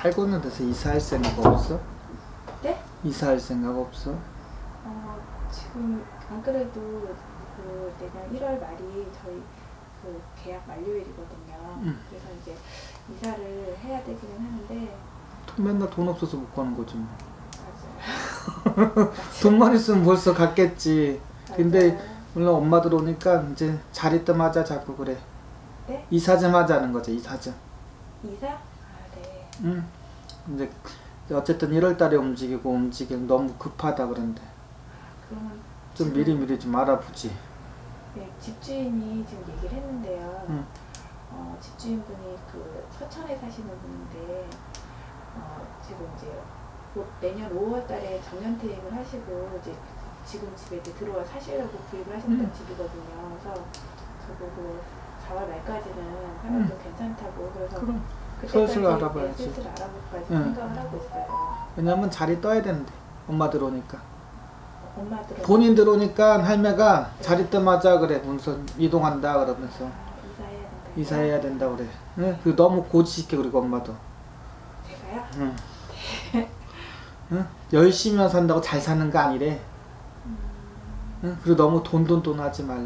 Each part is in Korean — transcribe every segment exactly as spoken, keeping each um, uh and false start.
살고 있는 데서 이사할 생각 없어? 네? 이사할 생각 없어? 어, 지금 안 그래도 그 내년 일월 말이 저희 그 계약 만료일이거든요. 음. 그래서 이제 이사를 해야 되기는 하는데 돈 맨날 돈 없어서 못 가는 거지 뭐. 맞아요. 돈만 있으면 벌써 갔겠지. 근데 맞아요. 물론 엄마들 오니까 이제 자리 뜸 하자 자꾸 그래. 네? 이사 좀 하자는 거지. 이사 좀. 이사? 아, 네. 응. 이제 어쨌든 일월 달에 움직이고 움직이면 너무 급하다 그런데. 그러면 좀 지금, 미리미리 좀 알아보지. 네, 집주인이 지금 얘기를 했는데요. 응. 어, 집주인분이 그 서천에 사시는 분인데 어, 지금 이제 곧 내년 오월 달에 정년퇴임을 하시고 이제 지금 집에 이제 들어와 사시려고 구입을 하셨던 음. 집이거든요. 그래서 저보고 사월 말까지는 하면 좀 괜찮다고 그래서 그럼 그때까지 슬슬 알아봐야지. 슬슬 알아볼까 응. 생각을 하고 있어요. 왜냐면 자리 떠야 되는데 엄마들 오니까. 엄마들 본인들 오니까 할매가 자리 뜸 하자 그래. 문서 이동한다 그러면서. 이사해야 된다. 이사해야 된다 그래. 응? 그 너무 고지식해 그리고 엄마도. 제가요? 응. 응? 열심히 산다고 잘 사는 거 아니래. 음, 응? 그리고 너무 돈 돈 돈 하지 말래. 네.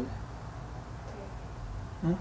응?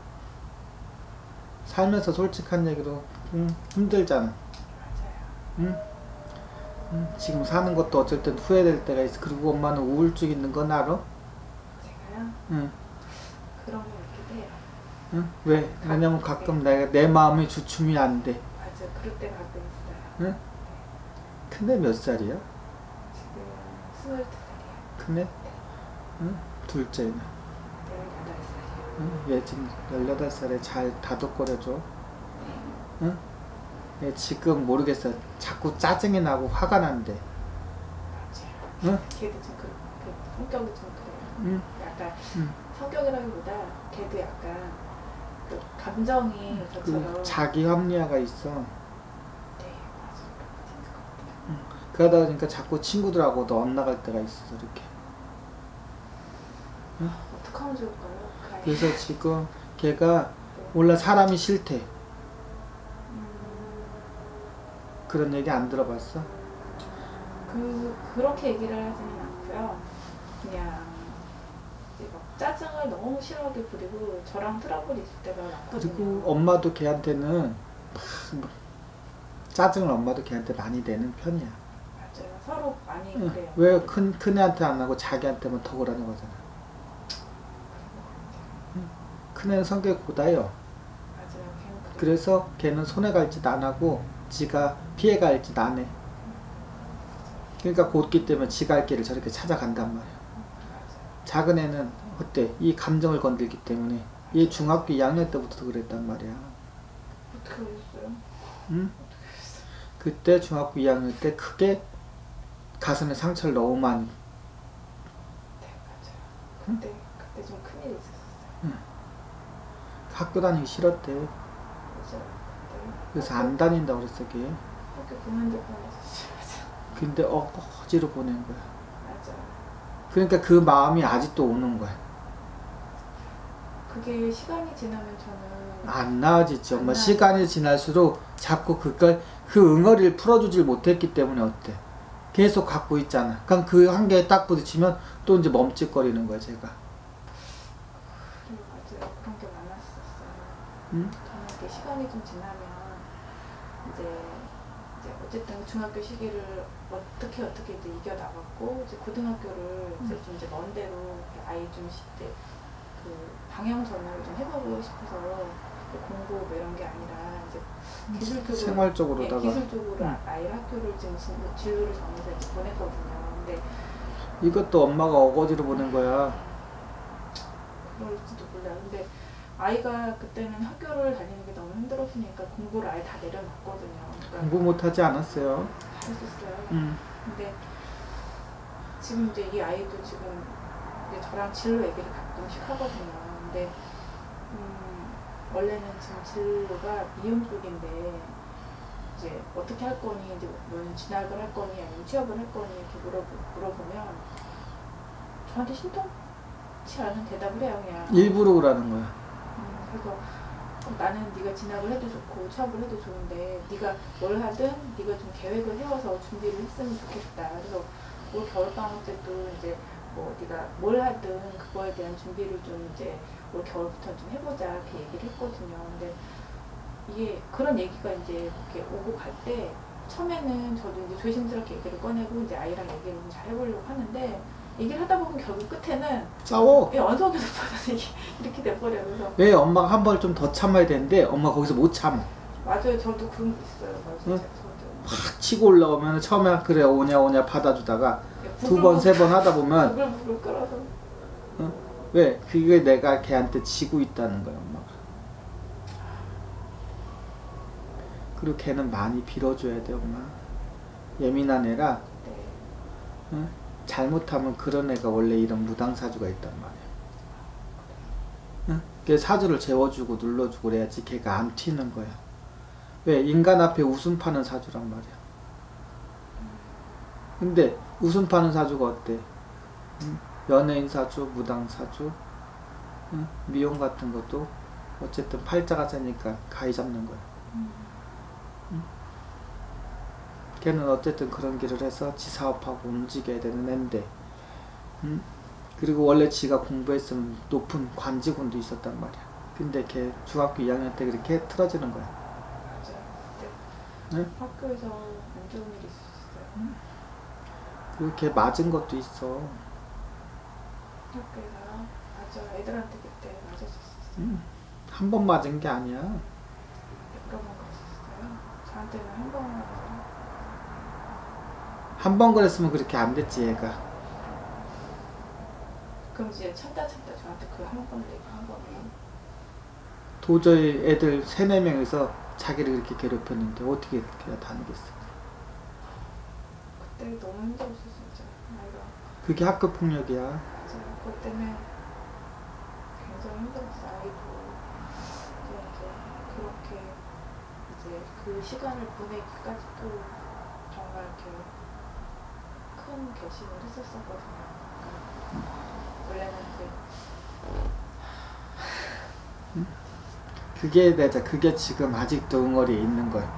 살면서 솔직한 얘기로 응? 힘들잖아. 맞아요. 응? 응? 지금 사는 것도 어쩔 땐 후회될 때가 있어. 그리고 엄마는 우울증 있는 건 알아? 제가요? 응. 그런 거 있기도 해요. 응? 왜? 왜냐면 가끔 내가 내 마음이 주춤이 안 돼. 맞아요. 그럴 때 가끔 있어요. 응? 큰애 몇 살이야? 지금 스물두 살이에요. 큰애? 응? 둘째는? 열여덟 살이요. 응? 얘 지금 열여덟 살에 잘 다독거려줘. 네. 응? 얘 지금 모르겠어. 자꾸 짜증이 나고 화가 난대. 맞아요. 응? 걔도 좀 그, 그 성격이 좀 그래요. 응? 약간 응. 성격이라기보다 걔도 약간 그 감정이 저처럼 그 자기 합리화가 있어. 네, 맞아요. 그런 것 같아요. 응. 그러다 보니까 자꾸 친구들하고도 엇나갈 때가 있어 이렇게. 응? 어떻게 하면 좋을까요? 그 아이. 그래서 지금 걔가 네. 몰라 사람이 싫대. 음, 그런 얘기 안 들어봤어? 그 그렇게 얘기를 하지는 않고요. 그냥 이제 막 짜증을 너무 심하게 부리고 저랑 트러블이 있을 때가 많거든요. 그리고 엄마도 걔한테는 막 짜증을 엄마도 걔한테 많이 내는 편이야. 맞아요. 서로 많이 응. 그래요. 왜 큰 큰애한테 안 하고 자기한테만 더 그러는 거잖아. 응. 큰애는 성격이 고다요. 맞아요. 걔는 그래요. 그래서 걔는 손해갈 짓 안 하고 지가 피해갈 짓 안 해. 그러니까 곧기 때문에 지가 할 길을 저렇게 찾아간단 말이야. 맞아요. 작은 애는 어때? 이 감정을 건들기 때문에 얘 중학교 이 학년 때부터 그랬단 말이야. 어떻게 그랬어요? 응? 그때 중학교 이 학년 때 크게 가슴에 상처를 너무 많이. 네, 맞아요. 그때 그때 좀 큰일이 있었어요. 응. 학교 다니기 싫었대. 맞아요. 그때 그래서 안 다닌다고 그랬어 걔. 학교 그만둘 뻔했었어요. 맞아요. 근데 억지로 보낸 거야. 맞아요. 그러니까 그 마음이 아직도 오는 거야. 그게 시간이 지나면 저는 안 나아지지. 엄마 안 시간이 지날수록 자꾸 그걸 그 응어리를 풀어주질 못했기 때문에 어때? 계속 갖고 있잖아. 그럼 그 한계에 딱 부딪히면 또 이제 멈칫거리는 거야 제가. 그래, 맞아요. 그런 게 많았었어요. 응? 저는 이렇게 시간이 좀 지나면 이제 이제 어쨌든 중학교 시기를 어떻게 어떻게 이제 이겨 나갔고 이제 고등학교를 이제 좀 이제 먼 데로 이렇게 아이 좀 이제 그 방향 전환을 좀 해보고 싶어서 공부 뭐 이런 게 아니라 이제 기술적으로 생활적으로다가. 예, 기술적으로 응. 아이를 학교를 지금 진- 진로를 정해서 이제 보냈거든요. 근데 이것도 엄마가 어거지로 보낸 거야. 그럴지도 몰라요. 근데 아이가 그때는 학교를 다니는 게 너무 힘들었으니까 공부를 아예 다 내려놨거든요. 그러니까 공부 못하지 않았어요. 했었어요. 응. 근데 지금 이제 이 아이도 지금 이제 저랑 진로 얘기를 가끔씩 하거든요. 근데 음, 원래는 지금 진로가 미용 쪽인데 이제 어떻게 할 거니, 이제 뭐 진학을 할 거니, 아니면 취업을 할 거니 이렇게 물어보, 물어보면 저한테 신통치 않은 대답을 해요, 그냥. 일부러 그러는 거야. 음, 그래서 나는 네가 진학을 해도 좋고 취업을 해도 좋은데 네가 뭘 하든 네가 좀 계획을 세워서 준비를 했으면 좋겠다. 그래서 올 겨울방학 때도 이제 뭐 네가 뭘 하든 그거에 대한 준비를 좀 이제 올 겨울부터 좀 해보자 이렇게 얘기를 했거든요. 근데 이게 그런 얘기가 이제 이렇게 오고 갈 때 처음에는 저도 이제 조심스럽게 얘기를 꺼내고 이제 아이랑 얘기를 좀 잘 해보려고 하는데 얘기를 하다 보면 결국 끝에는 싸워. 예, 언성이 높아져서 이게 이렇게 돼버려요. 그래서 왜 엄마가 한 번 좀 더 참아야 되는데 엄마가 거기서 못 참아. 맞아요. 저도 그런 게 있어요. 맞아요. 응? 저도. 팍 치고 올라오면 처음에 그래 오냐 오냐 받아주다가 두 번 세 번 하다 보면 부글부글 끓어서 어? 왜? 그게 내가 걔한테 지고 있다는 거야 엄마가. 그리고 걔는 많이 빌어줘야 돼 엄마. 예민한 애라 네. 어? 잘못하면 그런 애가 원래 이런 무당사주가 있단 말이야. 응? 걔 사주를 재워주고 눌러주고 그래야지 걔가 안 튀는 거야. 왜? 인간 앞에 웃음 파는 사주란 말이야. 근데 웃음 파는 사주가 어때? 응? 연예인 사주, 무당 사주, 응? 미용 같은 것도 어쨌든 팔자가 세니까 가위 잡는 거야. 음. 응? 걔는 어쨌든 그런 길을 해서 지 사업하고 움직여야 되는 애인데, 응? 그리고 원래 지가 공부했으면 높은 관직운도 있었단 말이야. 근데 걔 중학교 이 학년 때 그렇게 틀어지는 거야. 맞아요. 네. 응? 학교에서 안 좋은 일이 있었어요. 응? 그리고 걔 맞은 것도 있어. 학교에서요? 맞아. 애들한테 그때 맞았었어요. 응. 한 번 맞은 게 아니야. 여러 번 그랬었어요. 저한테는 한 번만 맞아요. 한 번 그랬으면 그렇게 안 됐지 얘가. 그럼 이제 참다 참다 저한테 그 한 번 내고 한 번이요. 도저히 애들 세네 명이서 자기를 그렇게 괴롭혔는데 어떻게 걔가 다니겠어. 그때 너무 힘들었어 진짜. 아이가. 그게 학교 폭력이야. 맞아요. 그것 때문에 굉장히 힘들었어 아이도. 이제, 이제 그렇게 이제 그 시간을 보내기까지도 정말 이렇게 큰 결심을 했었었거든요. 그러니까 원래는 이제 그게 내자 그게 지금 아직도 응어리에 있는 거야.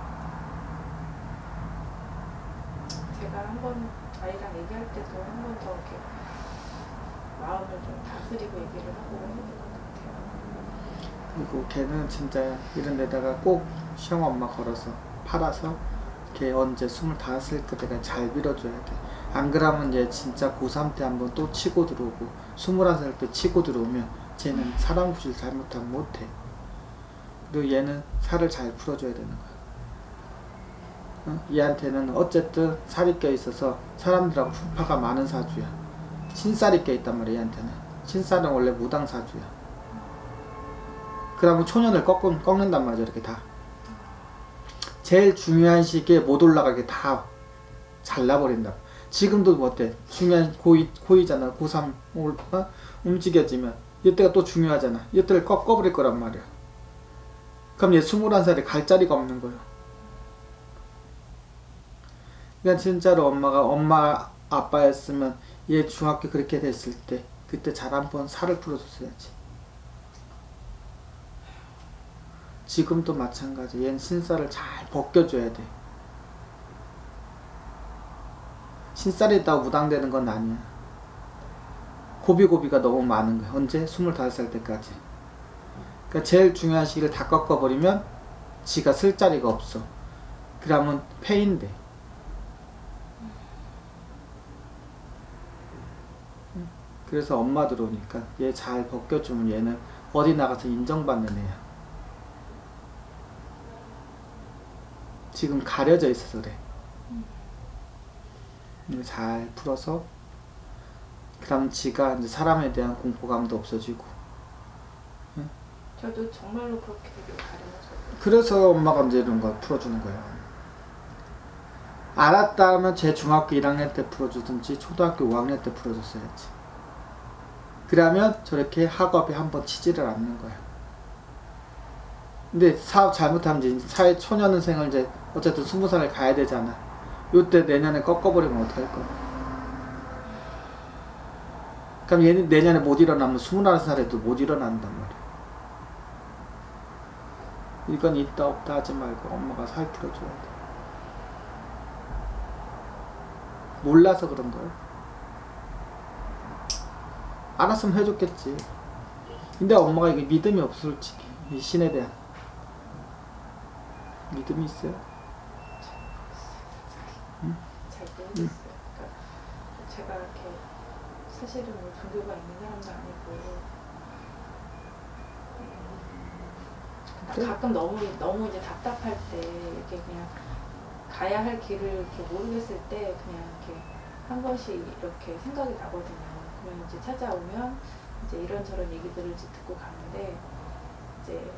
제가 한번 아이랑 얘기할 때도 한 번 더 이렇게 마음을 좀 다스리고 얘기를 하고 해야 될 것 같아요. 그리고 걔는 진짜 이런 데다가 꼭 시험 엄마 걸어서 팔아서 걔 언제 스물다섯일 때까지 잘 밀어줘야 돼. 안 그러면 얘 진짜 고삼 때 한번 또 치고 들어오고 스물한 살 때 치고 들어오면 쟤는 사람 구실 잘못하면 못해. 그리고 얘는 살을 잘 풀어줘야 되는 거야. 어? 얘한테는 어쨌든 살이 껴있어서 사람들하고 분파가 많은 사주야. 신살이 껴있단 말이야 얘한테는. 신살은 원래 무당 사주야. 그러면 초년을 꺾은, 꺾는단 말이야 이렇게 다. 제일 중요한 시기에 못 올라가게 다 잘라버린다. 지금도 뭐 어때? 중요한 고이, 고이잖아. 고삼 올, 어? 움직여지면 이때가 또 중요하잖아. 이때를 꺾어버릴 거란 말이야. 그럼 얘 스물한 살에 갈 자리가 없는 거예요. 그러니까 진짜로 엄마가 엄마 아빠였으면 얘 중학교 그렇게 됐을 때 그때 잘 한번 살을 풀어줬어야지. 지금도 마찬가지. 얘는 신살을 잘 벗겨줘야 돼. 신살이 있다고 무당되는 건 아니야. 고비고비가 너무 많은 거야. 언제? 스물다섯 살 때까지. 그러니까 제일 중요한 시기를 다 꺾어버리면 지가 쓸 자리가 없어. 그러면 폐인돼. 그래서 엄마 들어오니까 얘 잘 벗겨주면 얘는 어디 나가서 인정받는 애야. 지금 가려져 있어서 그래. 잘 풀어서 그럼 지가 이제 사람에 대한 공포감도 없어지고. 응? 저도 정말로 그렇게 되길 바라면서. 그래서 엄마가 이제 이런 거 풀어주는 거예요. 알았다 하면 제 중학교 일 학년 때 풀어주든지 초등학교 오 학년 때 풀어줬어야지. 그러면 저렇게 학업에 한번 치지를 않는 거야. 근데 사업 잘못하면 이제 사회 초년생을 이제 어쨌든 스무 살을 가야 되잖아. 요때 내년에 꺾어버리면 어떡할 거야. 그럼 얘는 내년에 못 일어나면 스물한 살에도 못 일어난단 말이야. 이건 있다 없다 하지 말고 엄마가 살펴줘야 돼. 몰라서 그런 거야. 알았으면 해줬겠지. 근데 엄마가 이게 믿음이 없어 솔직히. 이 신에 대한 믿음이 있어요? 응? 잘 모르겠어요. 응. 그러니까 제가 이렇게 사실은 뭐 종교가 있는 사람도 아니고 음, 가끔 너무 너무 이제 답답할 때 이렇게 그냥 가야 할 길을 이렇게 모르겠을 때 그냥 이렇게 한 번씩 이렇게 생각이 나거든요. 그러면 이제 찾아오면 이제 이런저런 얘기들을 이제 듣고 가는데 이제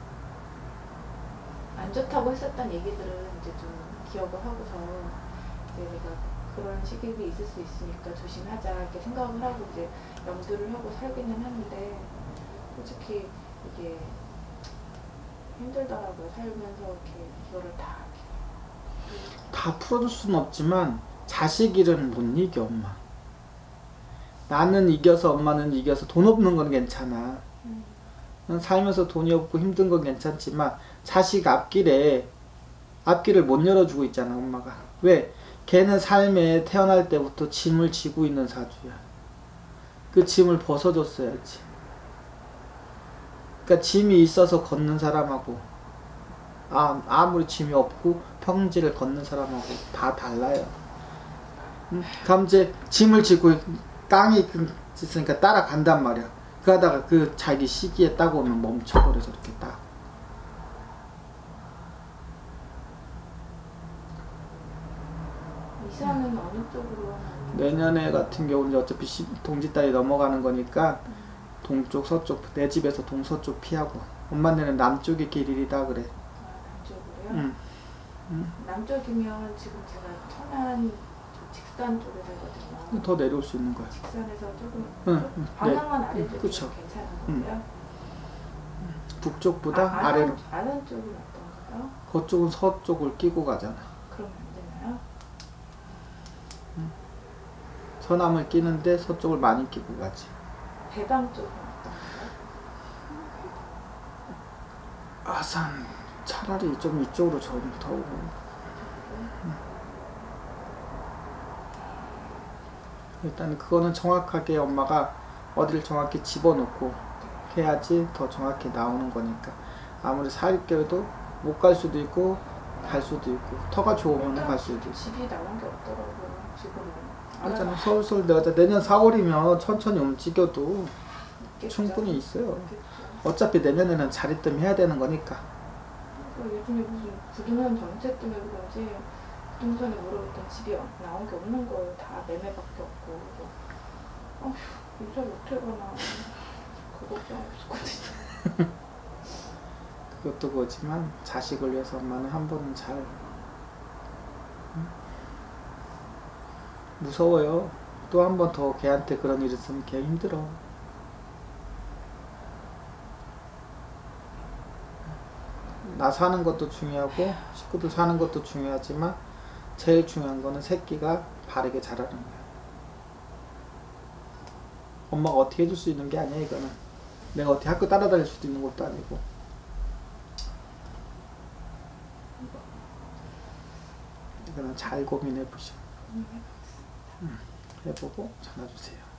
안 좋다고 했었던 얘기들은 이제 좀 기억을 하고서 이제 내가 그런 시기가 있을 수 있으니까 조심하자 이렇게 생각을 하고 이제 염두를 하고 살기는 하는데 솔직히 이게 힘들더라고요. 살면서 이렇게 이거를 다 이렇게 다 풀어줄 수는 없지만 자식 일은 못 이겨 엄마. 나는 이겨서 엄마는 이겨서 돈 없는 건 괜찮아. 음. 살면서 돈이 없고 힘든 건 괜찮지만 자식 앞길에 앞길을 못 열어주고 있잖아 엄마가. 왜? 걔는 삶에 태어날 때부터 짐을 지고 있는 사주야. 그 짐을 벗어줬어야지. 그러니까 짐이 있어서 걷는 사람하고 아, 아무리 짐이 없고 평지를 걷는 사람하고 다 달라요. 음? 그럼 이제 짐을 지고 땅이 있으니까 따라간단 말이야. 그러다가 그 자기 시기에 딱 오면 멈춰버려서 이렇게 딱. 이사는 어느 쪽으로? 내년에 같은 경우는 어차피 동짓달이 넘어가는 거니까 음. 동쪽 서쪽 내 집에서 동서쪽 피하고 엄마네는 남쪽이 길이다 그래. 아, 남쪽으로요? 응. 응. 남쪽이면 지금 제가 천안 직산 쪽에 살거든요. 더 내려올 수 있는 거야. 직산에서 조금 응, 응. 방향만 네. 아래쪽이 그쵸. 괜찮은 거예요? 응. 북쪽보다 아, 아래로. 아는 쪽은 어떤가요? 그쪽은 서쪽을 끼고 가잖아. 그럼 안 되나요? 응. 서남을 끼는데 서쪽을 많이 끼고 가지. 배방 쪽은 어떤가요? 아산 차라리 좀 이쪽으로 좀 더 오고. 응. 일단 그거는 정확하게 엄마가 어디를 정확히 집어넣고 해야지 더 정확히 나오는 거니까. 아무리 사립교회도 못 갈 수도 있고 갈 수도 있고 터가 좋으면 갈 수도 있고. 집이 나온 게 없더라고요 지금은. 그렇잖아. 서울서울 내가 내년 사월이면 천천히 움직여도 있겠죠. 충분히 있어요. 있겠죠. 어차피 내년에는 자리뜸 해야 되는 거니까. 요즘에 무슨 부동산 정책 때문에 그런지 부동산에 물어봤던 집이 나온 게 없는 거예요. 다 매매밖에 없고. 아휴, 이사 못해 가나. 그 걱정 없었거든요. 그것도 그렇지만 자식을 위해서 엄마는 한 번은 잘. 응? 무서워요. 또 한 번 더 걔한테 그런 일 있으면 걔 힘들어. 나 사는 것도 중요하고 식구들 사는 것도 중요하지만 제일 중요한 거는 새끼가 바르게 자라는 거야. 엄마가 어떻게 해줄 수 있는 게 아니야 이거는. 내가 어떻게 학교 따라다닐 수도 있는 것도 아니고. 이거는 잘 고민해 보시고 음, 해보고 전화 주세요.